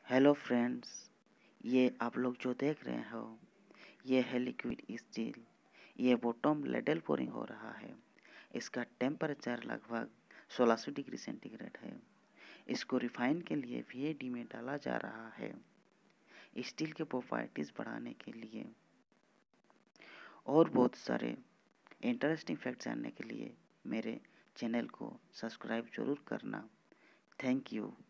Hello friends, ये आप लोग जो देख रहे हो ये है लिक्विड स्टील। ये बॉटम लेडल पोरिंग हो रहा है। इसका टेम्परेचर लगभग 1600 डिग्री सेंटीग्रेड है। इसको रिफाइन के लिए VAD में डाला जा रहा है स्टील के प्रॉपर्टीज बढ़ाने के लिए। और बहुत सारे इंटरेस्टिंग फैक्ट जानने के लिए मेरे चैनल को सब्सक्राइब जरूर करना। Thank you.